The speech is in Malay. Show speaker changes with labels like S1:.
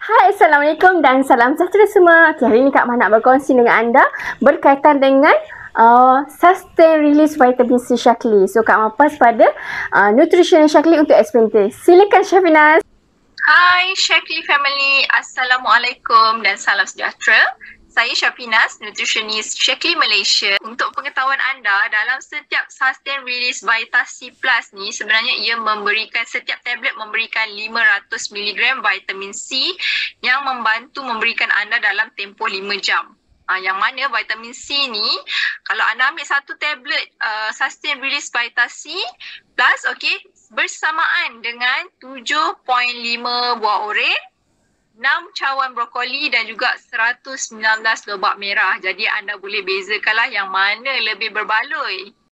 S1: Hai, Assalamualaikum dan salam sejahtera semua. Okay, hari ini Kak Mah nak berkongsi dengan anda berkaitan dengan sustain release vitamin C Shaklee. So Kak Mah pas pada nutrition Shaklee untuk explain. Silakan Syafinas.
S2: Hai Shaklee family, Assalamualaikum dan salam sejahtera. Saya Syafinas, nutritionist Shaklee Malaysia. Untuk pengetahuan anda, dalam setiap sustain release Vita-C Plus ni sebenarnya ia memberikan, setiap tablet memberikan 500 mg vitamin C yang membantu memberikan anda dalam tempoh 5 jam. Yang mana vitamin C ni, kalau anda ambil satu tablet sustain release Vita-C Plus, okay, bersamaan dengan 7.5 buah oren, 6 cawan brokoli dan juga 119 lobak merah. Jadi anda boleh bezakanlah yang mana lebih berbaloi.